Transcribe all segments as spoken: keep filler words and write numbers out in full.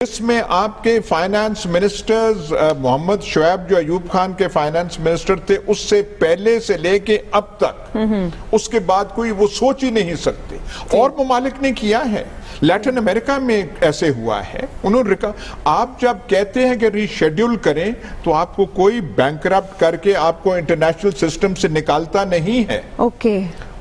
اس میں آپ کے فائنانس منسٹرز محمد شعیب جو ایوب خان کے فائنانس منسٹر تھے اس سے پہلے سے لے کے اب تک اس کے بعد کوئی وہ سوچ ہی نہیں سکتے. اور ممالک نے کیا ہے. لیٹن امریکہ میں ایسے ہوا ہے. انہوں نے آپ جب کہتے ہیں کہ ری شیڈیول کریں تو آپ کو کوئی بینکرپٹ کر کے آپ کو انٹرنیشنل سسٹم سے نکالتا نہیں ہے. اوکے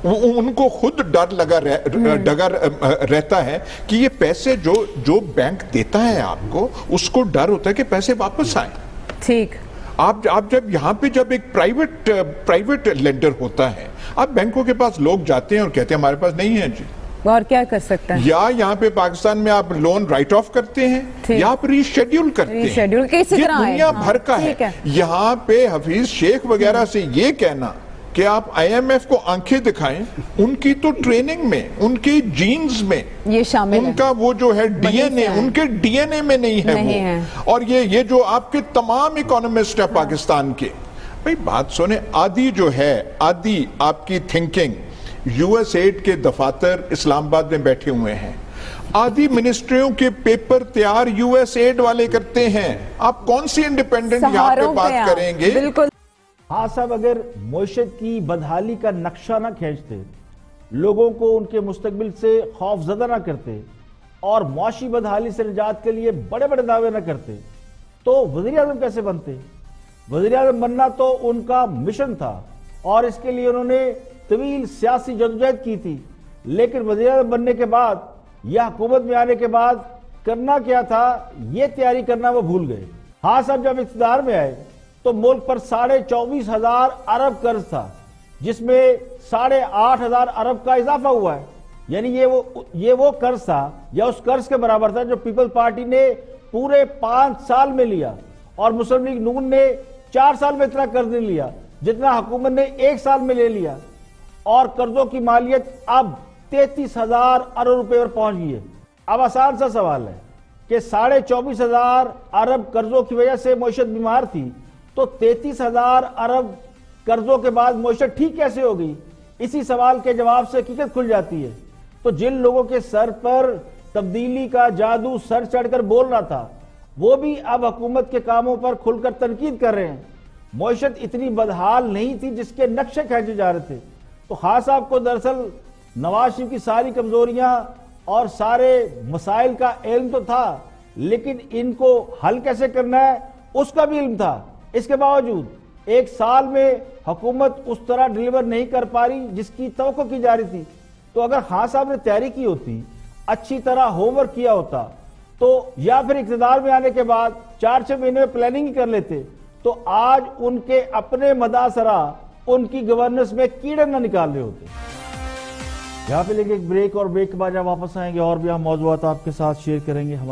ان کو خود ڈر لگا ڈگر رہتا ہے کہ یہ پیسے جو جو بینک دیتا ہے آپ کو اس کو ڈر ہوتا ہے کہ پیسے واپس آئیں. ٹھیک. آپ آپ جب یہاں پہ جب ایک پرائیویٹ پرائیویٹ لینڈر ہوتا ہے آپ بینکوں کے پاس لوگ جاتے ہیں اور کہتے ہیں ہمارے پاس نہیں ہے جی. اور کیا کر سکتا ہے؟ یا یہاں پہ پاکستان میں آپ لون رائٹ آف کرتے ہیں یا آپ ری شیڈیول کرتے ہیں. ری شیڈیول کسی طرح ہے. یہ دنیا بھر کا ہے. یہاں پہ حفیظ شیخ وغیرہ سے یہ کہنا کہ آپ آئی ایم ایف کو آنکھیں دکھائیں ان کی تو ٹریننگ میں ان کی جینز میں یہ شامل ہے. ان کا وہ جو ہے ڈی این اے ان کے ڈی این اے میں نہیں ہے وہ. اور یہ یہ جو آپ کے تمام اکانومسٹ ہیں پاکستان کے بھئی بات سنیں آدھی جو ہے آدھی آپ کی تھنکنگ یو ایس ایڈ کے دفاتر اسلام آباد میں بیٹھے ہوئے ہیں. آدھی منسٹریوں کے پیپر تیار یو ایس ایڈ والے کرتے ہیں. آپ کون سی انڈیپینڈنٹ یہاں پہ بات کریں گے؟ بالکل. ہاں صاحب اگر معیشت کی بدحالی کا نقشہ نہ کھینچتے لوگوں کو ان کے مستقبل سے خوف زدہ نہ کرتے اور معاشی بدحالی سے نجات کے لیے بڑے بڑے دعوے نہ کرتے تو وزیر اعظم کیسے بنتے؟ وزیر اعظم بننا تو ان کا مشن تھا اور اس کے لیے انہوں نے طویل سیاسی جدوجہد کی تھی. لیکن وزیر اعظم بننے کے بعد یا حکومت میں آنے کے بعد کرنا کیا تھا یہ تیاری کرنا وہ بھول گئے. ہاں صاحب جب اقتدار میں آئے تو ملک پر ساڑھے چوبیس ہزار ارب قرض تھا جس میں ساڑھے آٹھ ہزار ارب کا اضافہ ہوا ہے. یعنی یہ وہ یہ وہ قرض تھا یا اس قرض کے برابر تھا جو پیپل پارٹی نے پورے پانچ سال میں لیا اور مسلم لیگ نون نے چار سال میں اتنا قرض نہیں لیا جتنا حکومت نے ایک سال میں لے لیا. اور قرضوں کی مالیت اب تینتیس ہزار ارب روپے پر پہنچ گئی ہے. اب آسان سا سوال ہے کہ ساڑھے چوبیس ہزار ارب قرضوں کی وجہ سے معیشت بیمار تھی تو تینتیس ہزار ارب قرضوں کے بعد معیشت ٹھیک کیسے ہو گئی؟ اسی سوال کے جواب سے حقیقت کھل جاتی ہے. تو جن لوگوں کے سر پر تبدیلی کا جادو سر چڑھ کر بول رہا تھا وہ بھی اب حکومت کے کاموں پر کھل کر تنقید کر رہے ہیں. معیشت اتنی بدحال نہیں تھی جس کے نقشے کھینچے جا رہے تھے. تو خان صاحب کو دراصل نواز شریف کی ساری کمزوریاں اور سارے مسائل کا علم تو تھا لیکن ان کو حل کیسے کرنا ہے اس کا بھی علم تھا. اس کے باوجود ایک سال میں حکومت اس طرح ڈیلیور نہیں کر پا رہی جس کی توقع کی جا رہی تھی. تو اگر خان صاحب نے تیاری کی ہوتی اچھی طرح ہوم ورک کیا ہوتا تو یا پھر اقتدار میں آنے کے بعد چار چھ مہینے میں پلاننگ ہی کر لیتے تو آج ان کے اپنے مداثرہ ان کی گورننس میں کیڑے نہ نکال رہے ہوتے. یہاں پہ لیں گے ایک بریک اور بریک کے بعد جب واپس آئیں گے اور بھی ہم موضوعات آپ کے ساتھ شیئر کریں گے.